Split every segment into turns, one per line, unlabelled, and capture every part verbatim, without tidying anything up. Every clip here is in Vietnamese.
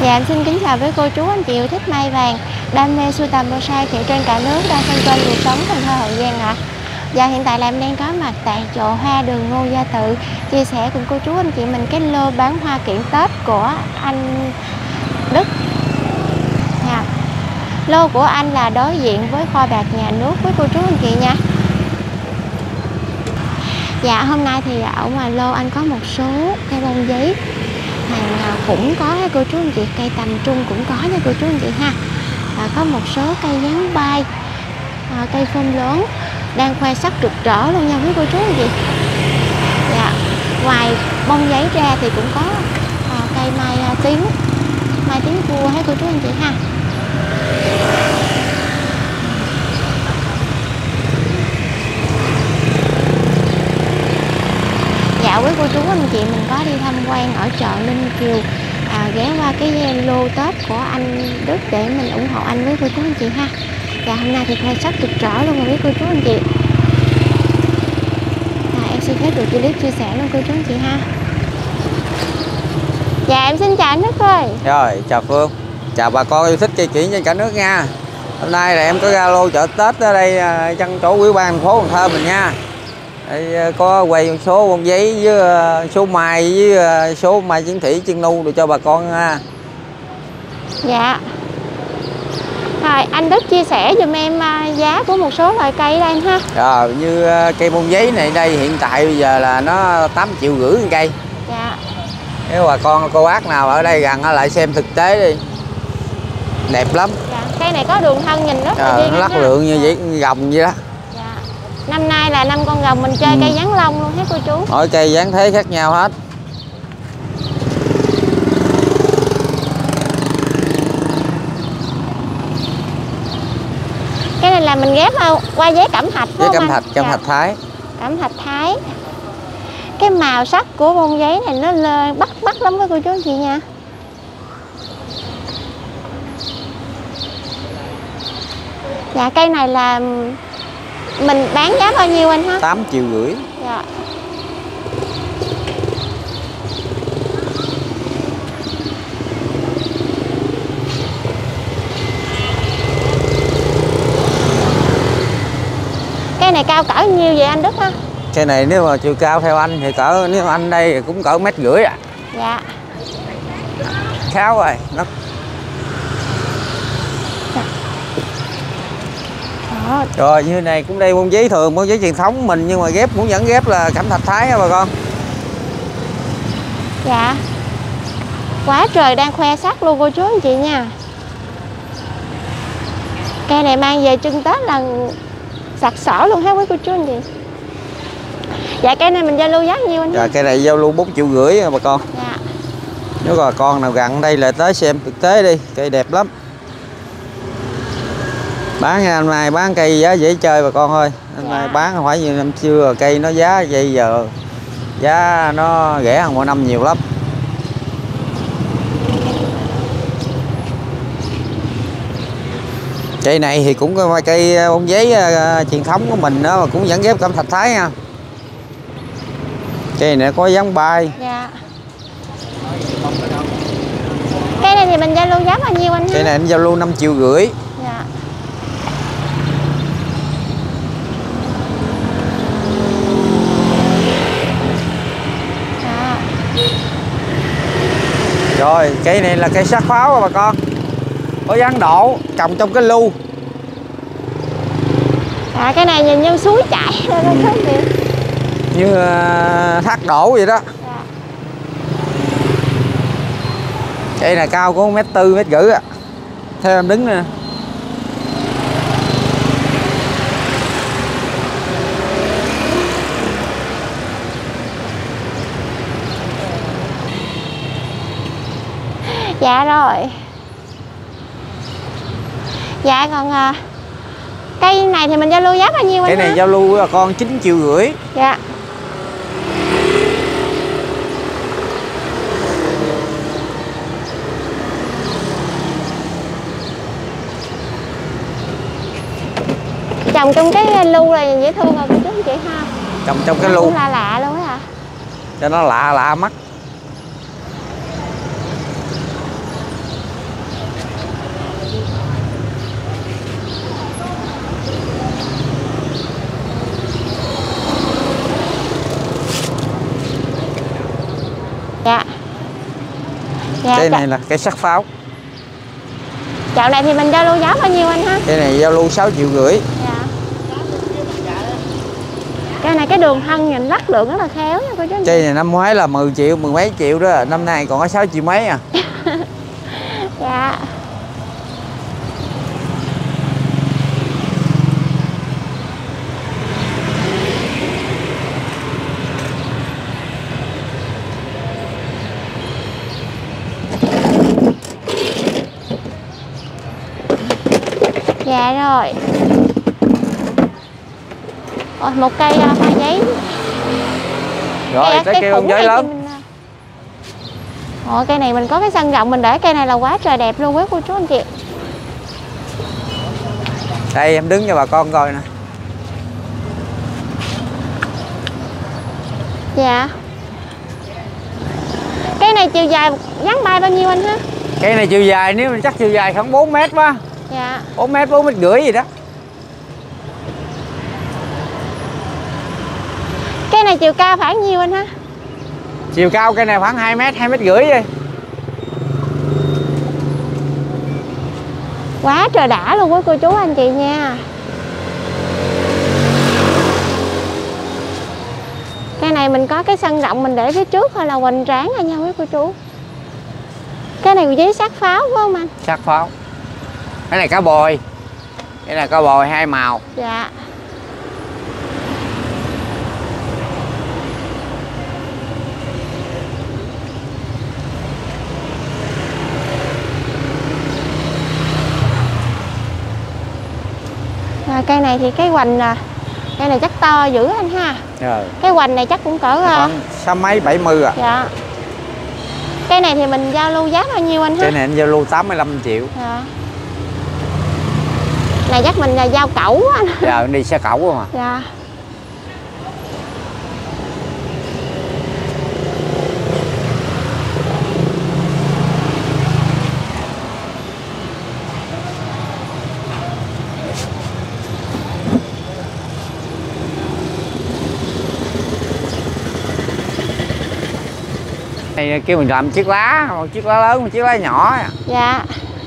Dạ, em xin kính chào với cô chú anh chị yêu thích mai vàng, đam mê sưu tầm bonsai hiện trên cả nước đang xoay quanh cuộc sống Cần Thơ Hậu Giang ạ. À. Dạ, hiện tại là em đang có mặt tại chợ hoa đường Ngô Gia Tự, chia sẻ cùng cô chú anh chị mình cái lô bán hoa kiển Tết của anh Đức. Dạ. Lô của anh là đối diện với kho bạc nhà nước với cô chú anh chị nha. Dạ, hôm nay thì ở ngoài lô anh có một số cây bông giấy hàng cũng có cô chú anh chị, cây tầm trung cũng có nha cô chú anh chị ha. À, có một số cây dáng bay, à, cây phôm lớn đang khoe sắc rực rỡ luôn nha quý cô chú anh chị. Dạ. Ngoài bông giấy ra thì cũng có à, cây mai à, tím, mai tím cua hay cô chú anh chị ha. Dạ, quý cô chú anh chị mình có đi tham quan ở chợ Ninh Kiều, à, ghé qua cái lô Tết của anh Đức để mình ủng hộ anh với cô chú anh chị ha. Dạ, hôm nay thì khoe sắc rực rỡ luôn rồi với cô chú anh chị. À, em xin phép được clip chia sẻ luôn cô chú anh chị ha. Dạ, em xin chào anh Đức ơi.
Rồi, chào Phương, chào bà con yêu thích cây kiển trên cả nước nha. Hôm nay là em có ra lô chợ Tết ở đây chân chỗ ủy ban thành phố Cần Thơ mình nha. Đây, có quay một số bông giấy với số mai với số mai chiến thủy chân nu để cho bà con ha.
Dạ. Rồi anh Đức chia sẻ giùm em giá của một số loại cây đây ha.
Rồi, như cây bông giấy này đây hiện tại bây giờ là nó tám triệu rưỡi một cây.
Dạ.
Nếu bà con cô bác nào ở đây gần lại xem thực tế đi, đẹp lắm.
Dạ. Cây này có đường thân nhìn rất là
à,
duyên
nó lắc
ha.
lượng như vậy gồng vậy đó.
Dạ. Năm nay là năm con rồng mình chơi ừ. cây dáng lông luôn hết cô chú.
Mỗi cây dáng thế khác nhau hết.
Cái này là mình ghép qua giấy cẩm thạch
giấy cẩm thạch, cẩm thạch Thái.
Cẩm thạch Thái. Cái màu sắc của bông giấy này nó lên bắt bắt lắm với cô chú anh chị nha. Dạ, cây này là mình bán giá bao nhiêu anh ha?
tám triệu rưỡi.
Dạ. Cây này cao cỡ nhiêu vậy anh Đức ha?
Cây này nếu mà chiều cao theo anh thì cỡ, nếu anh đây thì cũng cỡ mét rưỡi à.
Dạ.
Khéo rồi. Nó...
Dạ. Đó.
Rồi như này cũng đây bông giấy thường, bông giấy truyền thống mình nhưng mà ghép cũng vẫn ghép là cẩm thạch Thái ha bà con.
Dạ. Quá trời đang khoe sắc luôn cô chú anh chị nha. Cây này mang về trưng Tết là sặc sỡ luôn ha quý cô chú anh chị. Dạ, cây này mình giao lưu giá nhiêu anh?
Dạ, cây này giao lưu bốn triệu rưỡi bà con.
Dạ.
Nếu bà con nào gần đây là tới xem thực tế đi, cây đẹp lắm. Bán năm nay bán cây giá dễ chơi bà con ơi. Năm nay dạ. bán không phải như năm xưa, cây nó giá bây giờ giá nó rẻ hơn mỗi năm nhiều lắm. Cây này thì cũng có cây bông giấy uh, truyền thống của mình đó, mà cũng vẫn ghép cẩm thạch Thái nha. Cây này có dáng bay.
Dạ. Cây này thì mình giao lưu giá bao nhiêu anh?
Cây này anh giao lưu năm triệu rưỡi.
Dạ. Dạ.
Rồi, cây này là cây sát pháo rồi bà con. Có dáng đổ, trồng trong cái lu.
À, cái này nhìn như suối chảy đó, ừ.
Như uh, thác đổ vậy đó.
Dạ.
Cây này cao có mét tư, mét rưỡi á. Theo em đứng nè.
Dạ rồi. Dạ còn à, cây này thì mình giao lưu giá bao nhiêu anh?
Cây này
ha?
giao lưu với bà con chín triệu rưỡi.
Dạ. Trồng trong cái lu là dễ thương rồi cô chú anh chị ha.
Trồng trong cái
nó
lu
cũng lạ lạ luôn á hả?
cho nó lạ lạ mắt.
Dạ,
cây
chợ...
này là cây sắt pháo.
Chậu này thì mình giao lưu giá bao nhiêu anh ha?
Cây này giao lưu sáu triệu rưỡi.
Dạ. Cây này cái đường thân nhìn lắc lượng rất là khéo nha cô chú.
Cây này năm ngoái là mười triệu, mười mấy triệu đó, năm nay còn có sáu triệu mấy à.
Dạ. Dạ rồi. Ôi, một cây uh, hoa giấy.
Rồi
cây,
tới
cây
cây bông giấy lớn.
mình... Ồ, cây này mình có cái sân rộng, mình để cây này là quá trời đẹp luôn với cô chú anh chị.
Đây em đứng cho bà con coi nè.
Dạ. Cây này chiều dài dáng bay bao nhiêu anh ha?
Cây này chiều dài nếu chắc chiều dài khoảng bốn mét quá.
Dạ.
bốn mét, bốn mét rưỡi gì đó.
Cây này chiều cao khoảng nhiêu anh ha?
Chiều cao cây này khoảng hai mét, hai mét rưỡi đi.
Quá trời đã luôn với cô chú anh chị nha. Cây này mình có cái sân rộng, mình để phía trước thôi là hoành tráng rồi nha quý cô chú. Cái này giấy sắt pháo phải không anh?
Sắt pháo. Cái này cá bồi. Cái này cá bồi hai màu.
Dạ. À, cây này thì cái hoành à, cây này chắc to dữ anh ha.
Rồi.
Cái hoành này chắc cũng cỡ
khoảng sáu mấy bảy mươi à.
Dạ. Cây này thì mình giao lưu giá bao nhiêu anh ha?
Cây này anh giao lưu tám mươi lăm triệu.
Dạ. Này chắc mình là giao cẩu anh.
Dạ đi xe cẩu không à.
Dạ.
Này kêu mình làm chiếc lá, một chiếc lá lớn, một chiếc lá nhỏ.
Dạ.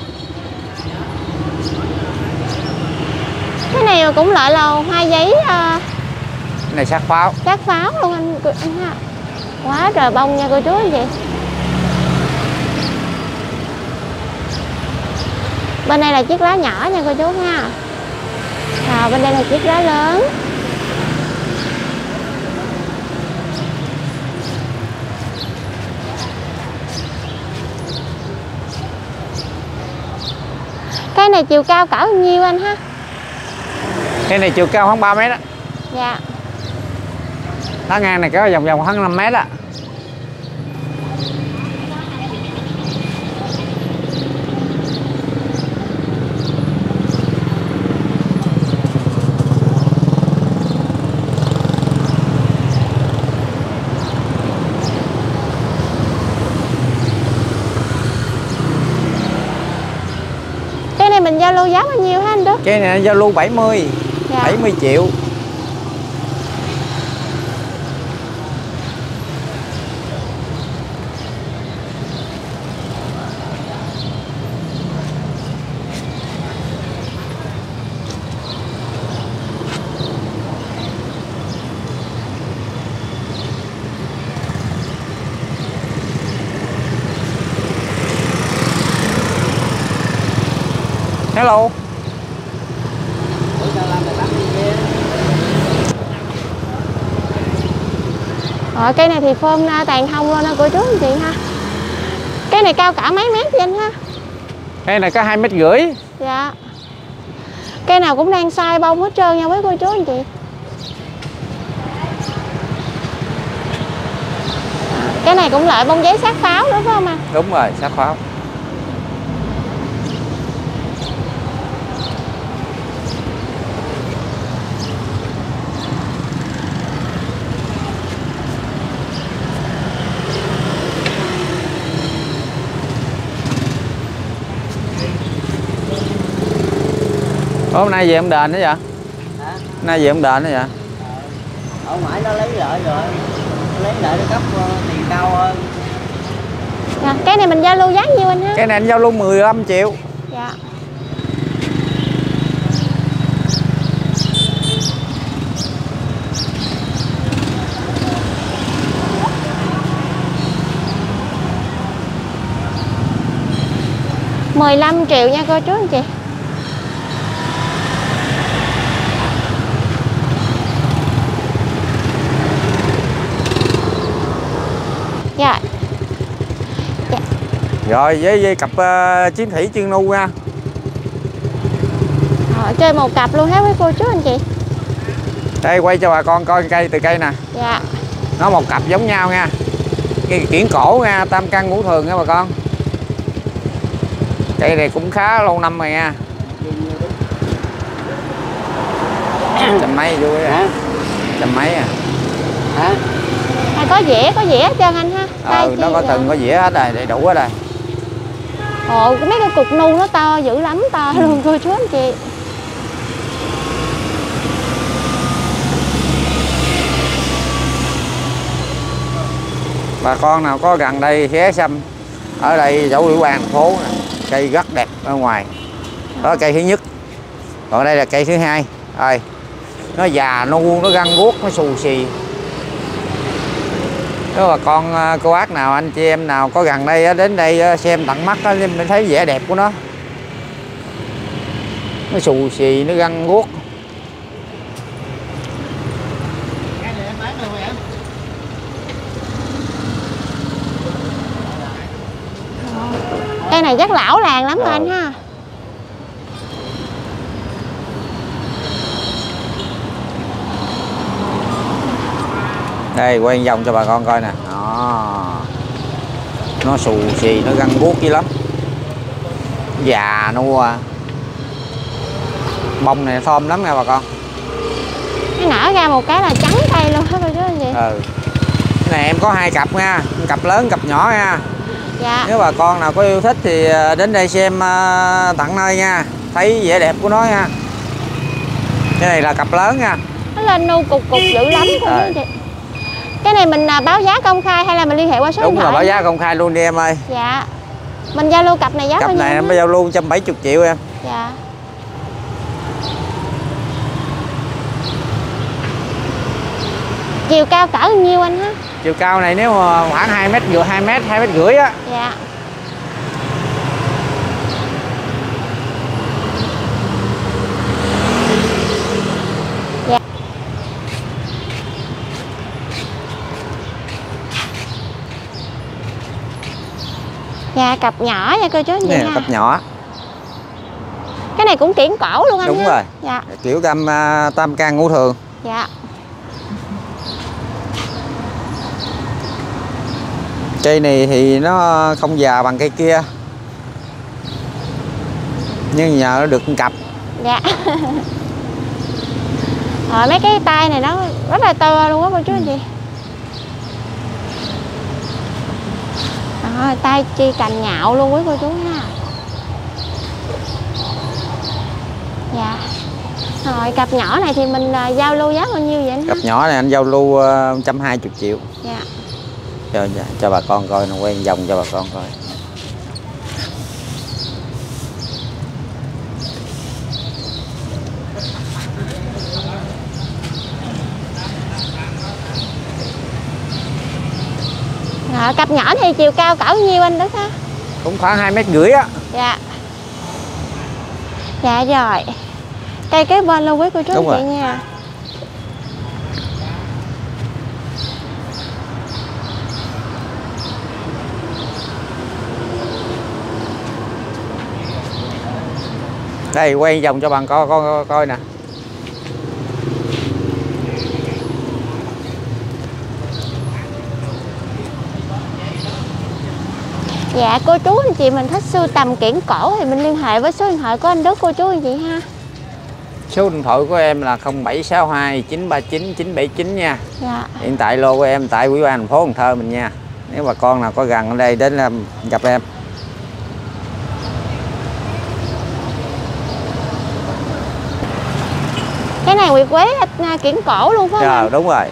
Cái này cũng lại là hoa giấy uh...
Cái này sắt pháo.
Sắt pháo luôn anh anh ha. Quá trời bông nha cô chú anh chị. Bên đây là chiếc lá nhỏ nha cô chú ha. À, bên đây là chiếc lá lớn. Cái này chiều cao cỡ bao nhiêu anh ha?
Cái này chiều cao khoảng ba mét á.
Dạ.
Lá ngang này có vòng vòng khoảng năm mét á.
Cái này mình giao lưu giá bao nhiêu hả anh Đức?
Cái này giao lưu bảy mươi. Dạ. bảy mươi triệu. Hello.
Rồi cây này thì phơm tàn thông luôn đó cô chú anh chị ha. Cái này cao cả mấy mét vậy anh ha?
Cây này có hai mét rưỡi.
Dạ. Cây nào cũng đang sai bông hết trơn nha với cô chú anh chị. Cái này cũng loại bông giấy sắt pháo nữa phải không anh?
Đúng rồi, sắt pháo. Hôm nay về ông đền đó vậy? Hả? Hôm nay về ông đền đó vậy?
Ở ngoài nó lấy lợi rồi, nó lấy lợi nó cấp tiền cao hơn.
Dạ. Cái này mình giao lưu giá nhiêu anh ha?
Cái này anh giao lưu mười lăm triệu.
Dạ. mười lăm triệu nha cô chú anh chị. Dạ. Dạ.
Rồi với, với cặp uh, chiến thủy chuyên nu nha.
Ờ, chơi một cặp luôn hết với cô chú anh chị.
Đây quay cho bà con coi cây từ cây nè.
Dạ.
Nó một cặp giống nhau nha. Cây kiển cổ nha, tam căn ngũ thường nha bà con. Cây này cũng khá lâu năm rồi nha. Trăm mấy vui hả? Trăm mấy à?
Hả? À, có dĩa, có dĩa hết trơn anh ha.
Ờ, nó có từng có dĩa hết rồi, đầy đủ hết rồi.
Ồ, mấy cái cục nu nó to dữ lắm, to ừ. luôn cô chú anh chị.
Bà con nào có gần đây ghé xăm ở đây chỗ ủy ban thành phố nè, cây rất đẹp ở ngoài. Đó là cây thứ nhất. Còn đây là cây thứ hai. Rồi. Nó già, nó vuông, nó găng guốc, nó xù xì. Nếu bà con cô bác nào, anh chị em nào có gần đây đến đây xem tận mắt đó, mình thấy vẻ đẹp của nó. Nó xù xì, nó găng guốc.
Cây này chắc lão làng lắm rồi anh ha.
Đây quay vòng cho bà con coi nè. Đó. Nó xù xì, nó găng guốc dữ lắm. Già nua. Bông này thơm lắm nha bà con.
Nó nở ra một cái là trắng cây luôn hết rồi chứ anh chị.
Ừ. Cái này em có hai cặp nha, cặp lớn, cặp nhỏ nha.
Dạ.
Nếu bà con nào có yêu thích thì đến đây xem tận nơi nha. Thấy vẻ đẹp của nó nha. Cái này là cặp lớn nha.
Nó lên nu cục cục dữ lắm cô chú anh chị. Cái này mình báo giá công khai hay là mình liên hệ qua số
Đúng
điện thoại?
là báo giá công khai luôn đi em ơi.
Dạ. Mình giao lưu cặp này giá
cặp
bao nhiêu?
Cặp này em giao lưu một trăm bảy mươi triệu em.
Dạ. Chiều cao cỡ nhiêu anh ha?
Chiều cao này nếu mà khoảng hai mét rưỡi, hai mét, hai mét rưỡi á.
Dạ. Dạ. Dạ, cặp nhỏ nha cô chú anh chị
Nè,
ha.
cặp nhỏ.
Cái này cũng kiển cổ luôn anh.
Đúng
ha?
rồi.
Dạ.
Kiểu tam tam can ngũ thường.
Dạ.
Cây này thì nó không già bằng cây kia, nhưng nhờ nó được cặp.
Dạ. Rồi mấy cái tay này nó rất là to luôn á cô chú anh chị. Đó, tay chi cành nhạo luôn quý cô chú ha. Dạ. Rồi cặp nhỏ này thì mình uh, giao lưu giá bao nhiêu vậy anh?
Cặp nhỏ này anh giao lưu một trăm hai mươi triệu.
Dạ.
Cho, cho bà con coi, nó quay vòng cho bà con coi.
Rồi cặp nhỏ thì chiều cao cỡ nhiêu anh Đức ha?
Cũng khoảng hai mét rưỡi á.
Dạ. Dạ rồi. Cây kế bên luôn quý cô chú anh chị nha.
Đây quay vòng cho bạn coi coi coi nè.
Dạ cô chú anh chị mình thích sưu tầm kiển cổ thì mình liên hệ với số điện thoại của anh Đức cô chú anh chị ha.
Số điện thoại của em là không bảy sáu hai chín ba chín chín bảy chín nha.
Dạ.
Hiện tại lô của em tại Ủy ban thành phố Cần Thơ mình nha. Nếu bà con nào có gần ở đây đến gặp em.
Cái này nguyệt quế kiển cổ luôn phải không?
Dạ, đúng rồi.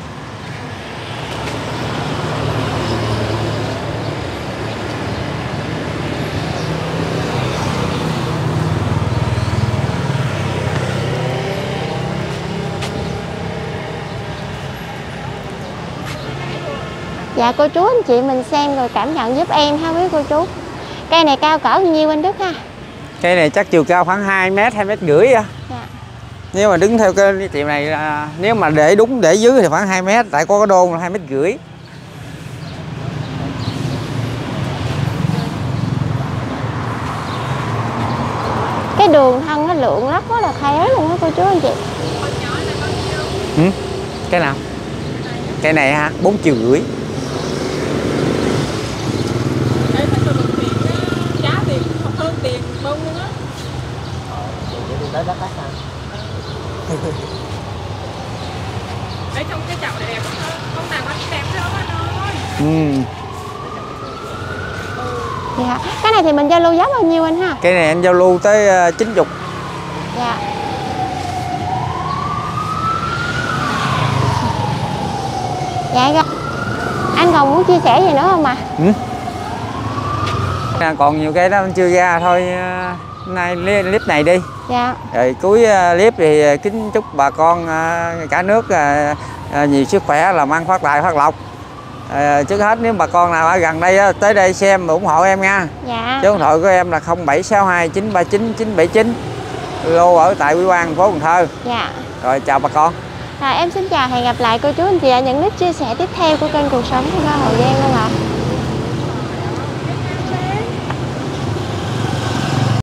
Dạ cô chú anh chị mình xem rồi cảm nhận giúp em ha quý cô chú. Cây này cao cỡ bao nhiêu anh Đức ha?
Cây này chắc chiều cao khoảng hai mét, hai mét rưỡi á.
Dạ.
Nếu mà đứng theo cái tiệm này, nếu mà để đúng để dưới thì khoảng hai mét, tại có cái đôn là hai mét rưỡi.
Cái đường thân nó lượng rất là khá luôn á cô chú anh chị.
Ừ? Cái nào? Cái này hả? Bốn triệu rưỡi.
Giá tiền hơn tiền bông luôn á. Ở trong cái chậu này đẹp lắm, con nào anh đẹp lắm anh ơi.
Ừ.
Dạ. Cái này thì mình giao lưu giá bao nhiêu anh ha?
Cái này anh giao lưu tới chín mươi.
Dạ. Dạ rồi. Anh còn muốn chia sẻ gì nữa không ạ?
Ừ. Còn nhiều cái đó anh chưa ra thôi. Hôm nay clip này đi.
Dạ.
Rồi cuối clip thì kính chúc bà con cả nước nhiều sức khỏe, làm ăn phát tài phát lộc. À, trước hết nếu bà con nào ở gần đây tới đây xem ủng hộ em nha.
Dạ.
Số điện thoại của em là không bảy sáu hai chín ba chín chín bảy chín. Lô ở tại Quý Quang, thành phố Cần Thơ.
Dạ.
Rồi chào bà con.
Rồi em xin chào, hẹn gặp lại cô chú anh chị ở những clip chia sẻ tiếp theo của kênh Cuộc Sống Của Ba Hậu Giang luôn ạ.